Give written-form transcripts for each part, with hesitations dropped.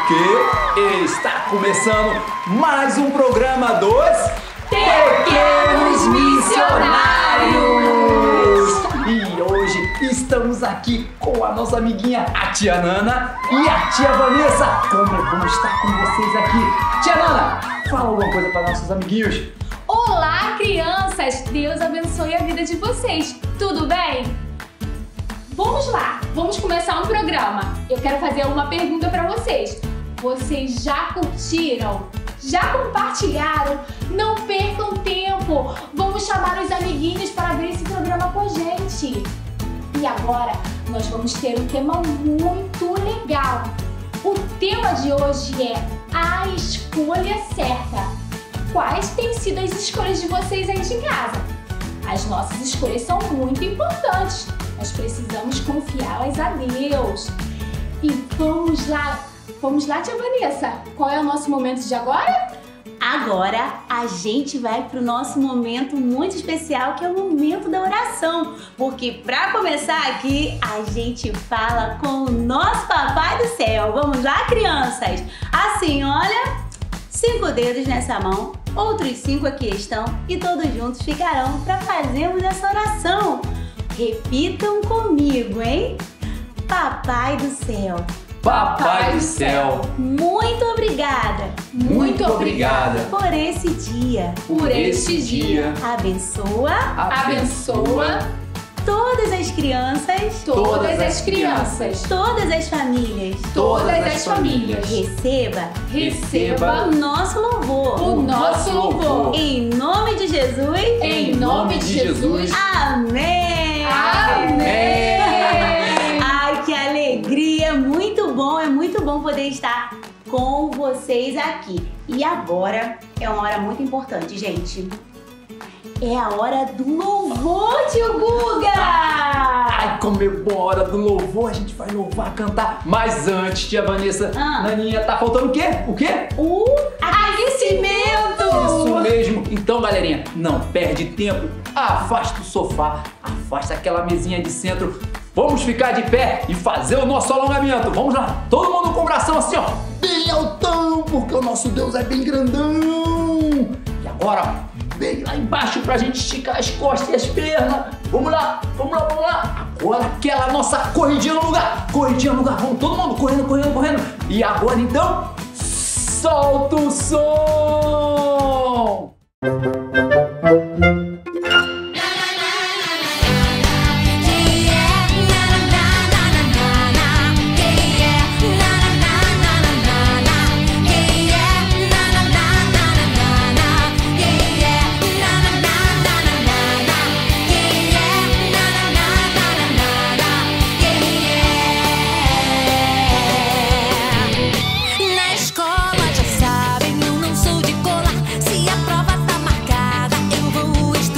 porque está começando mais um programa dos Pequenos Missionários! E hoje estamos aqui com a nossa amiguinha, a tia Nana e a tia Vanessa. Como é bom estar com vocês aqui. Tia Nana, fala alguma coisa para nossos amiguinhos. Olá, crianças! Deus abençoe a vida de vocês. Tudo bem? Vamos lá, vamos começar um programa. Eu quero fazer uma pergunta para vocês. Vocês já curtiram? Já compartilharam? Não percam tempo! Vamos chamar os amiguinhos para ver esse programa com a gente. E agora nós vamos ter um tema muito legal. O tema de hoje é a escolha certa. Quais têm sido as escolhas de vocês aí de casa? As nossas escolhas são muito importantes. Nós precisamos confiá-las a Deus. E vamos lá, tia Vanessa. Qual é o nosso momento de agora? Agora a gente vai para o nosso momento muito especial, que é o momento da oração. Porque para começar aqui, a gente fala com o nosso Papai do Céu. Vamos lá, crianças? Assim, olha, 5 dedos nessa mão, outros 5 aqui estão e todos juntos ficarão para fazermos essa oração. Repitam comigo, hein? Papai do Céu. Papai do Céu, muito obrigada. Muito obrigada por esse dia. Por este dia. Abençoa todas as crianças. Todas as crianças. Todas as famílias. Todas as famílias. Receba o nosso louvor. O nosso louvor. Em nome de Jesus. Em nome de Jesus. Amém. Amém. Ai, que alegria. É muito bom poder estar com vocês aqui. E agora é uma hora muito importante, gente. É a hora do louvor, tio Guga! Ai, como é boa a hora do louvor, a gente vai louvar, cantar. Mas antes, tia Vanessa, Naninha, tá faltando o quê? O quê? O aquecimento! Isso mesmo. Então, galerinha, não perde tempo. Afasta o sofá, afasta aquela mesinha de centro. Vamos ficar de pé e fazer o nosso alongamento. Vamos lá, todo mundo com o bração assim, ó, bem altão, porque o nosso Deus é bem grandão. E agora, bem lá embaixo pra gente esticar as costas e as pernas. Vamos lá, vamos lá, vamos lá. Agora aquela nossa corridinha no lugar. Corridinha no lugar, vamos todo mundo correndo, correndo, correndo. E agora então, solta o som. Na escola já sabem, eu não sou de colar. Se a prova tá marcada, eu vou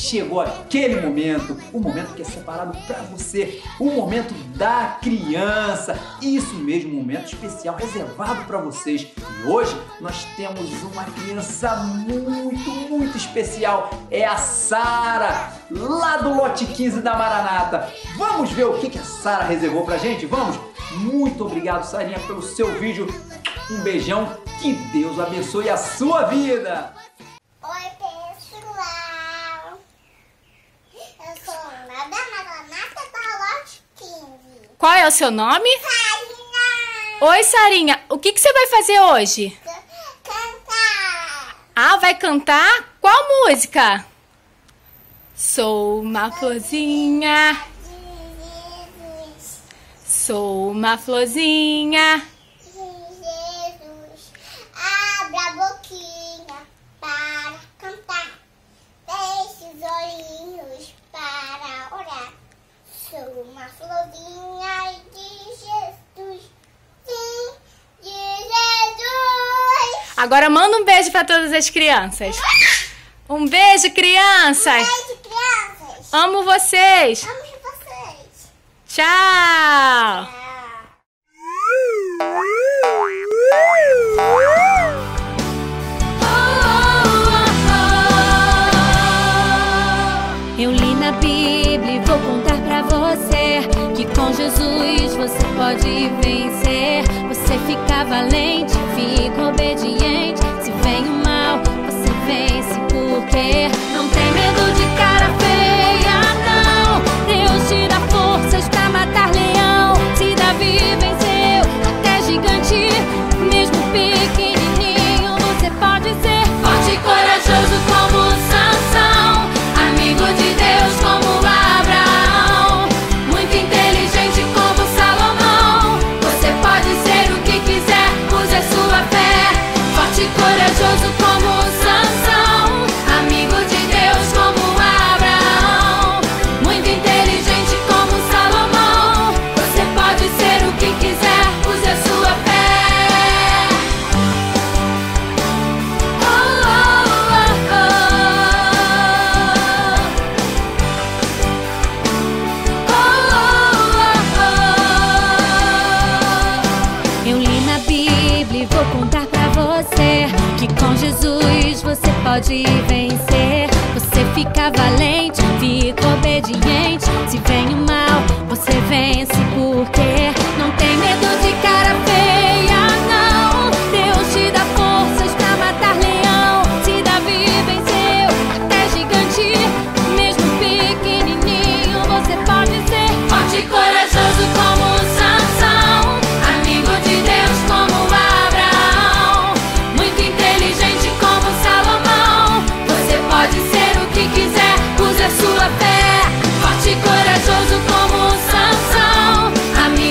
chegou aquele momento, o momento que é separado para você, o momento da criança. Isso mesmo, um momento especial reservado para vocês. E hoje nós temos uma criança muito especial. É a Sara, lá do lote 15 da Maranata. Vamos ver o que a Sara reservou pra gente? Vamos? Muito obrigado, Sarinha, pelo seu vídeo. Um beijão, que Deus abençoe a sua vida. Oi, pessoal. Eu sou a da Maranata da lote 15. Qual é o seu nome? Sarinha. Oi, Sarinha. O que você vai fazer hoje? Cantar. Ah, vai cantar? Qual música? Sou uma florzinha. Jesus. Sou uma florzinha. Jesus. Abra a boquinha para cantar. Feche os olhinhos para orar. Sou uma florzinha de Jesus. Sim, de Jesus. Agora manda um beijo para todas as crianças. Um beijo, crianças. Beijo, crianças. Amo vocês. Amo vocês. Tchau. Eu li na Bíblia e vou contar pra você que com Jesus você pode vencer. Você fica valente, fica obediente. Se vem o mal, você vence porque não tem medo de cara feia, não. Deus te dá forças pra matar leão. Se Davi venceu até gigante, mesmo pequenininho, você pode ser forte e corajoso como Sansão, amigo de Deus como Abraão, muito inteligente como Salomão. Você pode ser o que quiser, use a sua fé. Forte e corajoso como Sansão, amigo de Deus como Abraão, muito inteligente como Salomão. Você pode ser o que quiser, use a sua fé. Eu li na Bíblia e vou contar pra você que com Jesus você pode vencer. Você fica valente, fica obediente. Se vem o mal, você vence porque não tem medo de cara feia, não. Deus te dá forças pra matar leão. Se Davi venceu até gigante, mesmo pequenininho, você pode ser forte e corajoso como Sansão, amigo de Deus como Abraão, muito inteligente como Salomão. Você pode ser o que quiser, use a sua fé. Forte e corajoso como Sansão, amigo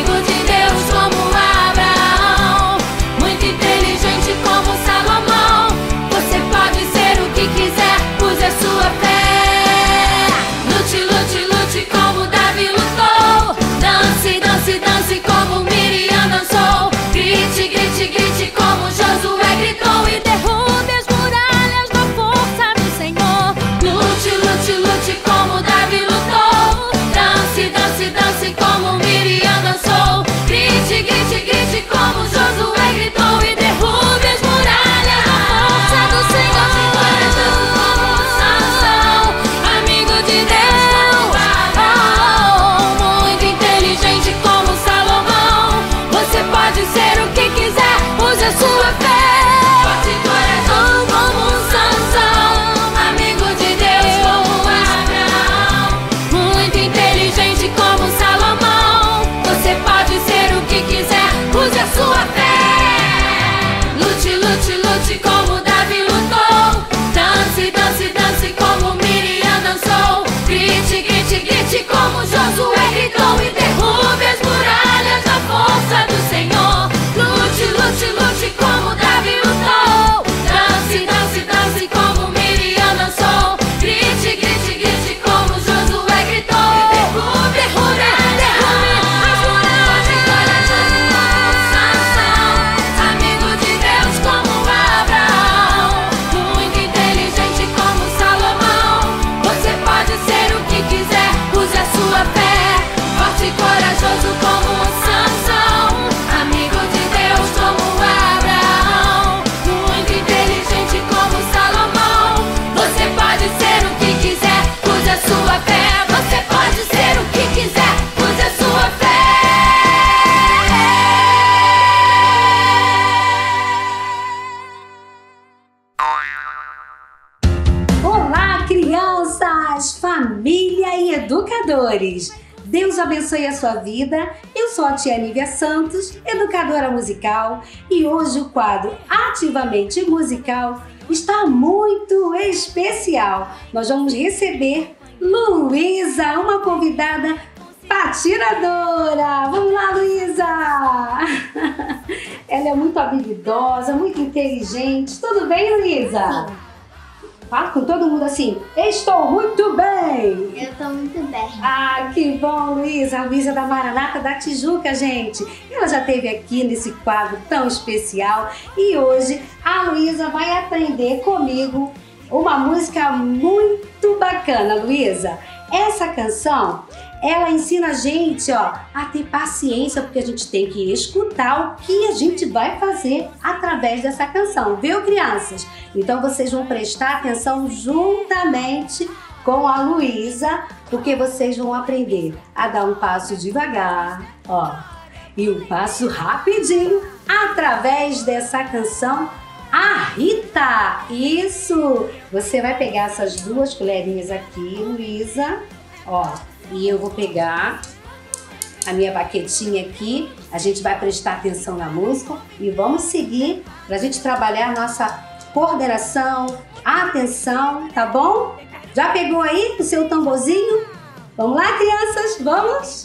educadores. Deus abençoe a sua vida. Eu sou a tia Nívia Santos, educadora musical, e hoje o quadro Ativamente Musical está muito especial. Nós vamos receber Luísa, uma convidada patinadora. Vamos lá, Luísa! Ela é muito habilidosa, muito inteligente. Tudo bem, Luísa? Fala com todo mundo assim, estou muito bem! Eu tô muito bem. Ah, que bom, Luísa! A Luísa da Maranata da Tijuca, gente! Ela já esteve aqui nesse quadro tão especial e hoje a Luísa vai aprender comigo uma música muito bacana, Luísa. Essa canção, ela ensina a gente, a ter paciência, porque a gente tem que escutar o que a gente vai fazer através dessa canção, viu, crianças? Então vocês vão prestar atenção juntamente com a Luísa, porque vocês vão aprender a dar um passo devagar, e um passo rapidinho através dessa canção. A Rita, isso! Você vai pegar essas 2 colherinhas aqui, Luísa, e eu vou pegar a minha baquetinha aqui. A gente vai prestar atenção na música e vamos seguir para a gente trabalhar nossa coordenação, atenção, tá bom? Já pegou aí o seu tamborzinho? Vamos lá, crianças, vamos?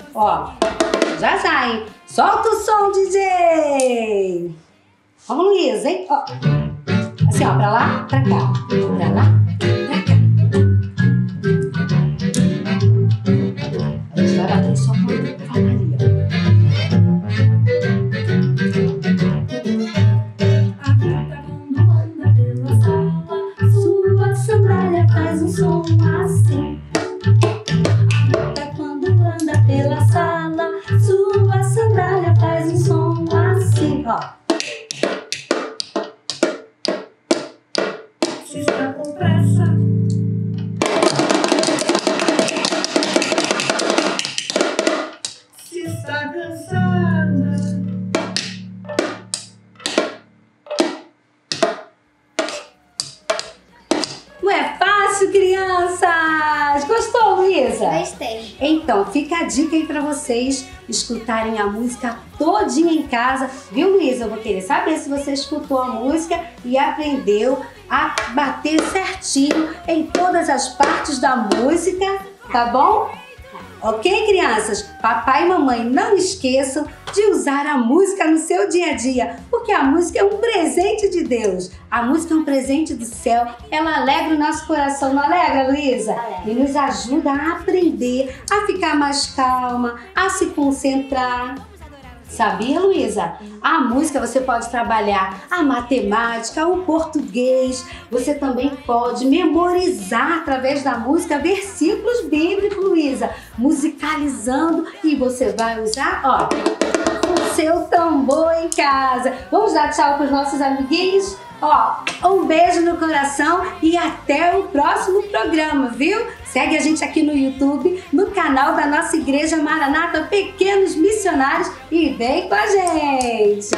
Já, hein? Solta o som, DJ! Vamos, Luísa, hein? Assim, pra lá, pra cá. Pra lá, pra cá. A gente vai bater só com calmaria. A gata quando anda pela sala, sua sandália faz um som assim. A gata quando anda pela sala, sua sandália faz um som assim. Se está com pressa, se está cansada, não é fácil, crianças! Gostou, Luísa? Gostei. Então, fica a dica aí pra vocês escutarem a música todinha em casa, viu, Luísa? Eu vou querer saber se você escutou a música e aprendeu a bater certinho em todas as partes da música, tá bom? Ok, crianças? Papai e mamãe, não esqueçam de usar a música no seu dia a dia, porque a música é um presente de Deus. A música é um presente do céu, ela alegra o nosso coração, não alegra, Luísa? E nos ajuda a aprender, a ficar mais calma, a se concentrar. Sabia, Luísa? A música você pode trabalhar a matemática, o português. Você também pode memorizar através da música versículos bíblicos, Luísa. Musicalizando, e você vai usar, o seu tambor em casa. Vamos dar tchau para os nossos amiguinhos? Um beijo no coração e até o próximo programa, viu? Segue a gente aqui no YouTube, no canal da nossa Igreja Maranata Pequenos Missionários e vem com a gente!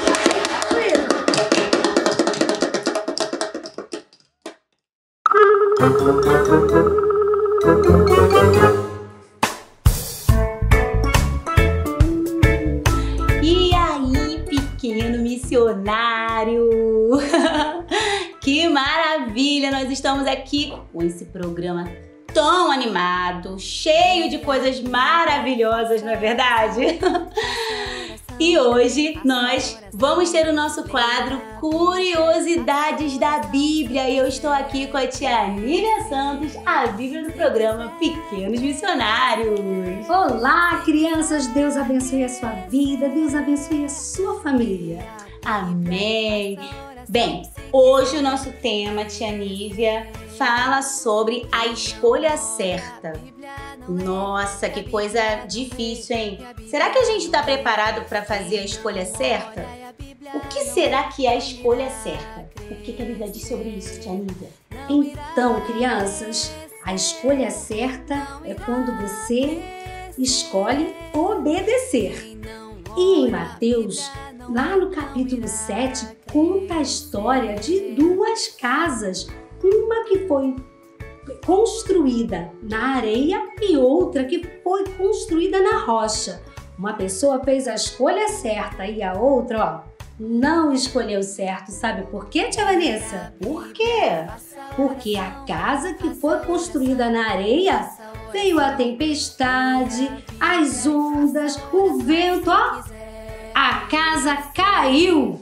E aí, pequeno missionário? Que maravilha! Nós estamos aqui com esse programa tão animado, cheio de coisas maravilhosas, não é verdade? E hoje nós vamos ter o nosso quadro Curiosidades da Bíblia. E eu estou aqui com a tia Nívia Santos, a Bíblia do programa Pequenos Missionários. Olá, crianças! Deus abençoe a sua vida, Deus abençoe a sua família. Amém! Bem, hoje o nosso tema, tia Nívia, fala sobre a escolha certa. Nossa, que coisa difícil, hein? Será que a gente está preparado para fazer a escolha certa? O que será que é a escolha certa? O que a Bíblia diz sobre isso, tia Nívia? Então, crianças, a escolha certa é quando você escolhe obedecer. E em Mateus, lá no capítulo 7, conta a história de 2 casas. Uma que foi construída na areia e outra que foi construída na rocha. Uma pessoa fez a escolha certa e a outra, não escolheu certo. Sabe por quê, tia Vanessa? Por quê? Porque a casa que foi construída na areia veio a tempestade, as ondas, o vento, a casa caiu.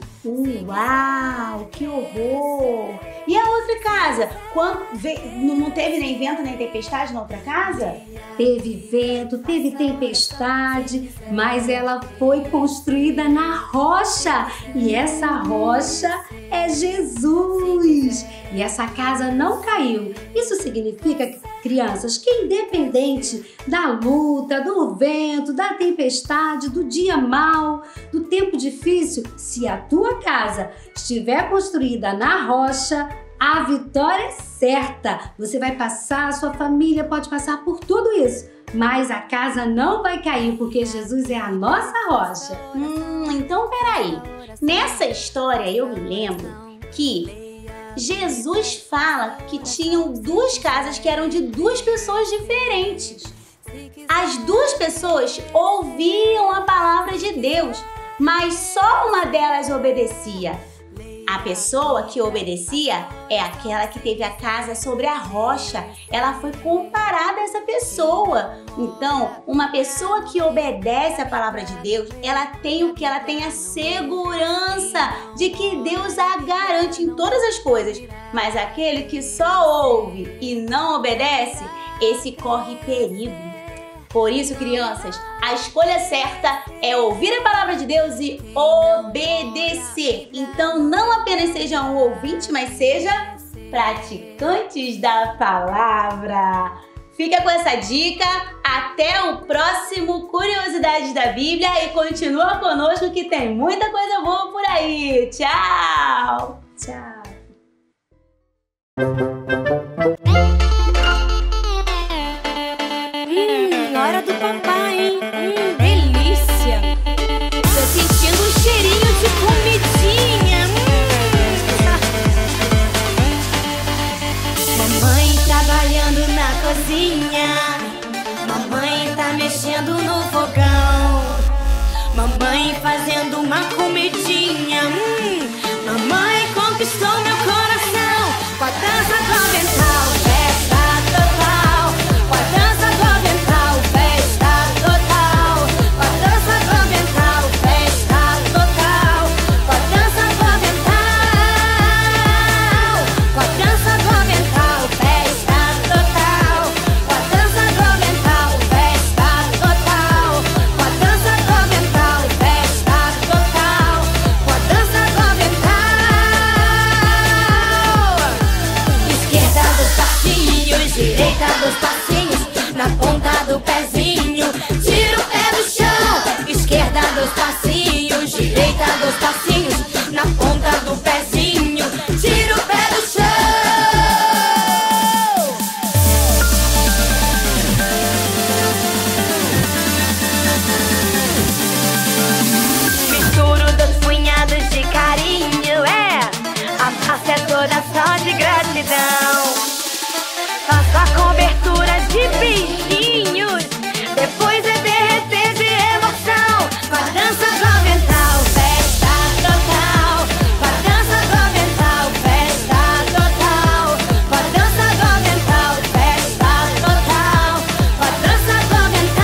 Uau, que horror! E a outra casa? Não teve nem vento nem tempestade na outra casa? Teve vento, teve tempestade, mas ela foi construída na rocha. E essa rocha é Jesus. E essa casa não caiu. Isso significa, crianças, que independente da luta, do vento, da tempestade, do dia mau, do tempo difícil, se a tua casa estiver construída na rocha, a vitória é certa. Você vai passar, a sua família pode passar por tudo isso, mas a casa não vai cair porque Jesus é a nossa rocha. Então peraí. Nessa história eu me lembro que Jesus fala que tinham duas casas que eram de duas pessoas diferentes. As duas pessoas ouviam a palavra de Deus, mas só uma delas obedecia. A pessoa que obedecia é aquela que teve a casa sobre a rocha. Ela foi comparada a essa pessoa. Então, uma pessoa que obedece a palavra de Deus, ela tem o que? Ela tem a segurança de que Deus a garante em todas as coisas. Mas aquele que só ouve e não obedece, esse corre perigo. Por isso, crianças, a escolha certa é ouvir a palavra de Deus e obedecer. Então, não apenas seja um ouvinte, mas seja praticantes da palavra. Fica com essa dica. Até o próximo Curiosidades da Bíblia e continua conosco que tem muita coisa boa por aí. Tchau! Tchau! Hora do papai, hein? Delícia! Tô sentindo um cheirinho de comidinha. Mamãe trabalhando na cozinha. Mamãe tá mexendo no fogão. Mamãe fazendo uma comidinha. Mamãe conquistou meu coração com a dança do avental. Festa total, com a dança do avental. Festa total, com a dança do avental. Festa total, com a dança do avental. Com a dança do avental. Festa total, com a dança do avental. Festa total, com a dança do avental. Festa total, com a dança do avental. Esquerda dos passinhos, direita dos passinhos, na ponta do pezinho, tira o pé do chão. Esquerda dos passinhos, direita dos passinhos, na ponta do pezinho, tira o pé do chão. Misturo dos punhados de carinho, a face é toda só de gratidão. Faço a cobertura de beijinhos, depois é derreter de emoção. Com a dança do avental, festa total. Com a dança do avental, festa total. Com a dança do avental, festa total. Com a dança do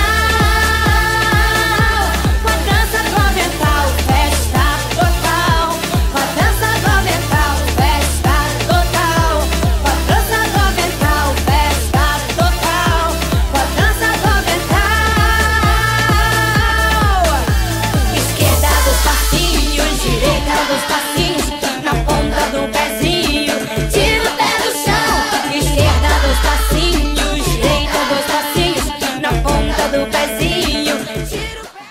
avental. Com a dança do avental, festa total. Com a dança do avental, festa total. Com a dança do avental, festa total. Com a dança do avental. Esquerda dos passinhos, direita dos passinhos, na ponta do pezinho, tira o pé do chão. Esquerda dos passinhos, direita dos passinhos, na ponta do pezinho, tira o pé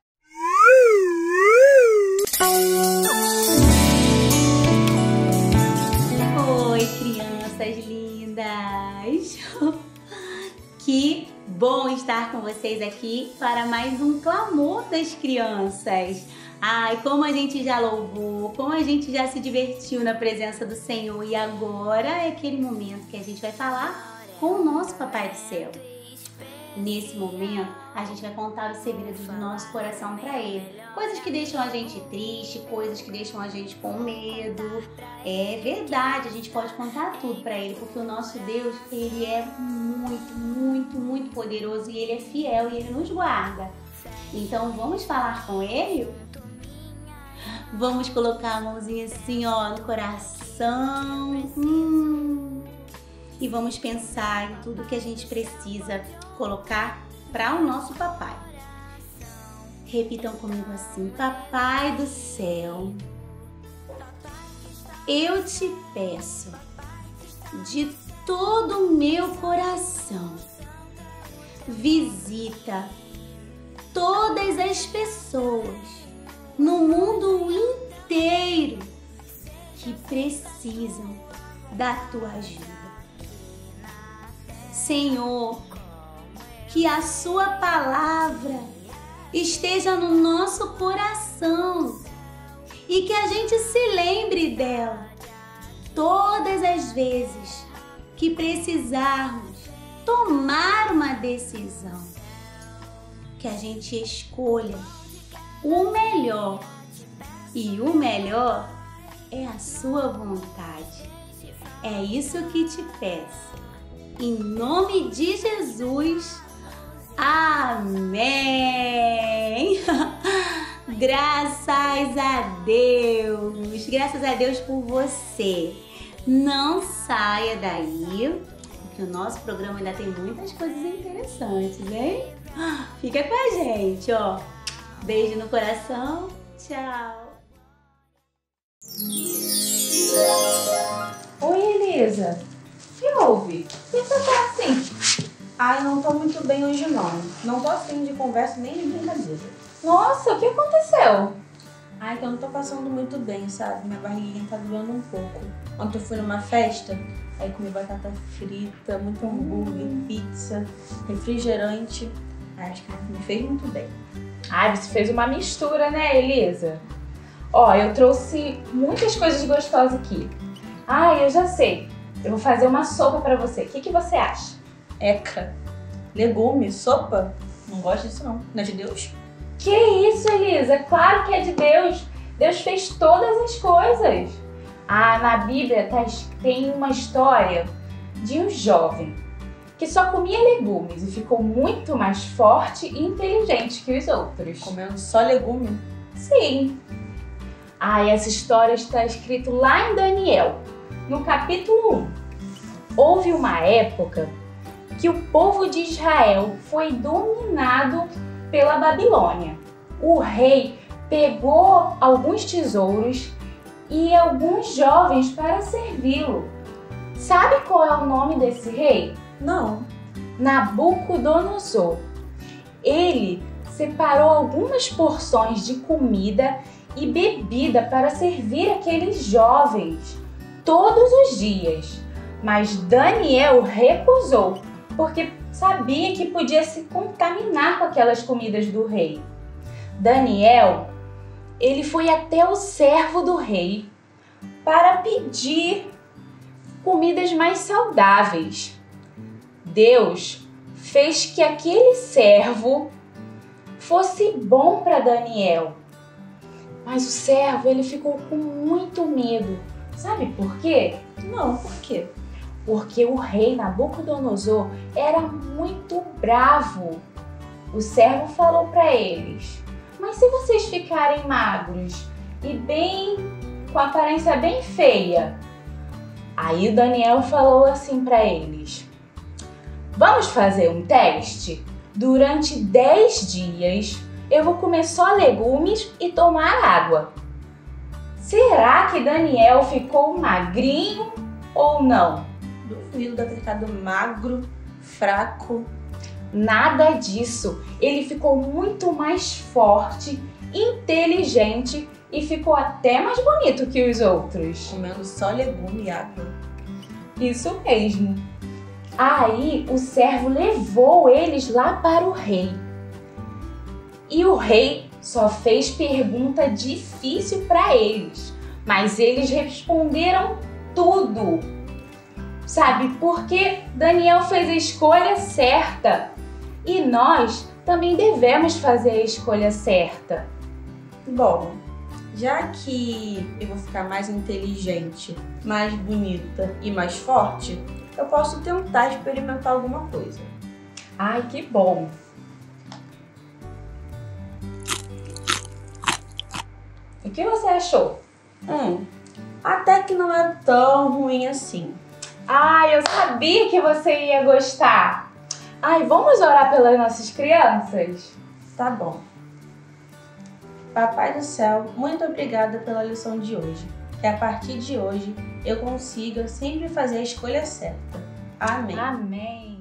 Oi, crianças lindas! Que bom estar com vocês aqui para mais um Clamor das Crianças. Ai, como a gente já louvou, como a gente já se divertiu na presença do Senhor. E agora é aquele momento que a gente vai falar com o nosso Papai do Céu. Nesse momento, a gente vai contar os segredos do nosso coração para Ele. Coisas que deixam a gente triste, coisas que deixam a gente com medo. É verdade, a gente pode contar tudo para Ele, porque o nosso Deus, Ele é muito, muito, muito poderoso e Ele é fiel e Ele nos guarda. Então, vamos falar com Ele? Vamos colocar a mãozinha assim, ó, no coração. E vamos pensar em tudo que a gente precisa colocar para o nosso papai. Repitam comigo assim: Papai do céu, eu te peço de todo o meu coração, visita todas as pessoas no mundo inteiro que precisam da tua ajuda. Senhor, que a sua palavra esteja no nosso coração e que a gente se lembre dela todas as vezes que precisarmos tomar uma decisão. Que a gente escolha o melhor, e o melhor é a sua vontade. É isso que te peço. Em nome de Jesus, amém! Graças a Deus! Graças a Deus por você! Não saia daí, porque o nosso programa ainda tem muitas coisas interessantes, hein? Fica com a gente, ó! Beijo no coração, tchau! Oi, Elisa! O que houve? Por que você tá assim? Ai, não tô muito bem hoje não. Não tô afim de conversa nem de brincadeira. Nossa, o que aconteceu? Ai, que eu não tô passando muito bem, sabe? Minha barriguinha tá doendo um pouco. Ontem eu fui numa festa, aí comi batata frita, muito hambúrguer, pizza, refrigerante. Ai, acho que não me fez muito bem. Ai, você fez uma mistura, né, Elisa? Ó, eu trouxe muitas coisas gostosas aqui. Ai, eu já sei. Eu vou fazer uma sopa pra você. O que você acha? Eca, legume, sopa? Não gosto disso não. Não é de Deus? Que isso, Elisa? Claro que é de Deus. Deus fez todas as coisas. Ah, na Bíblia tem uma história de um jovem que só comia legumes e ficou muito mais forte e inteligente que os outros. Comendo só legume? Sim. Ah, e essa história está escrita lá em Daniel, no capítulo 1. Houve uma época que o povo de Israel foi dominado pela Babilônia. O rei pegou alguns tesouros e alguns jovens para servi-lo. Sabe qual é o nome desse rei? Não. Nabucodonosor. Ele separou algumas porções de comida e bebida para servir aqueles jovens todos os dias. Mas Daniel recusou, porque sabia que podia se contaminar com aquelas comidas do rei. Daniel, ele foi até o servo do rei para pedir comidas mais saudáveis. Deus fez que aquele servo fosse bom para Daniel. Mas o servo, ele ficou com muito medo. Sabe por quê? Não, por quê? Porque o rei Nabucodonosor era muito bravo. O servo falou para eles: mas se vocês ficarem magros e com a aparência bem feia? Aí Daniel falou assim para eles: vamos fazer um teste? Durante 10 dias eu vou comer só legumes e tomar água. Será que Daniel ficou magrinho ou não? Duvido de ter ficado magro, fraco. Nada disso. Ele ficou muito mais forte, inteligente e ficou até mais bonito que os outros. Comendo só legume e água. Isso mesmo. Aí o servo levou eles lá para o rei. E o rei só fez pergunta difícil para eles, mas eles responderam tudo. sabe? Porque Daniel fez a escolha certa. E nós também devemos fazer a escolha certa. Bom, já que eu vou ficar mais inteligente, mais bonita e mais forte, eu posso tentar experimentar alguma coisa. Ai, que bom! O que você achou? Até que não é tão ruim assim. Ai, eu sabia que você ia gostar! Ai, vamos orar pelas nossas crianças? Tá bom. Papai do céu, muito obrigada pela lição de hoje. Que a partir de hoje eu consiga sempre fazer a escolha certa. Amém. Amém!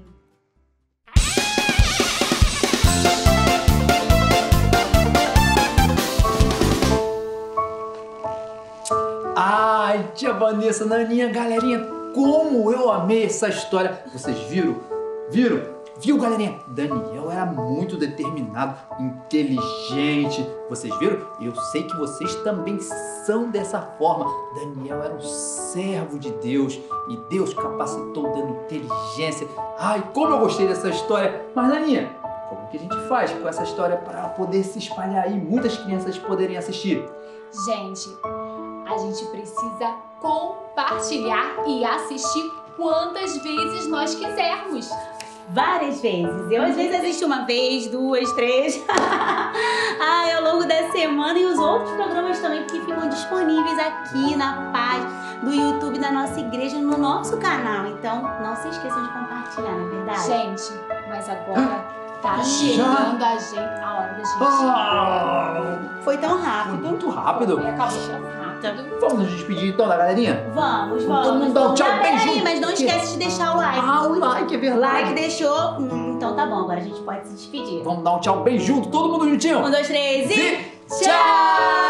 Ai, tia Vanessa, Naninha, galerinha, como eu amei essa história. Vocês viram? Viu, galerinha? Daniel era muito determinado, inteligente. Vocês viram? Eu sei que vocês também são dessa forma. Daniel era um servo de Deus e Deus capacitou dando inteligência. Ai, como eu gostei dessa história. Mas, Naninha, como que a gente faz com essa história para poder se espalhar aí e muitas crianças poderem assistir? Gente, a gente precisa compartilhar e assistir quantas vezes nós quisermos. Várias vezes. Eu às vezes assisto uma vez, 2, 3. Ai, ao longo da semana, e os outros programas também que ficam disponíveis aqui na página do YouTube da nossa igreja, no nosso canal. Então, não se esqueçam de compartilhar, não é verdade? Gente, mas agora tá chegando a hora da gente. Foi tão Foi rápido. muito rápido. Acabou tão rápido. Vamos nos despedir então da galerinha? Vamos. Todo mundo dá um tchau, Não, bem peraí, junto. mas não esquece de deixar o like. Ah, o like, é verdade. Like deixou? Então tá bom, agora a gente pode se despedir. Vamos dar um tchau bem junto, todo mundo juntinho. 1, 2, 3 e... Tchau!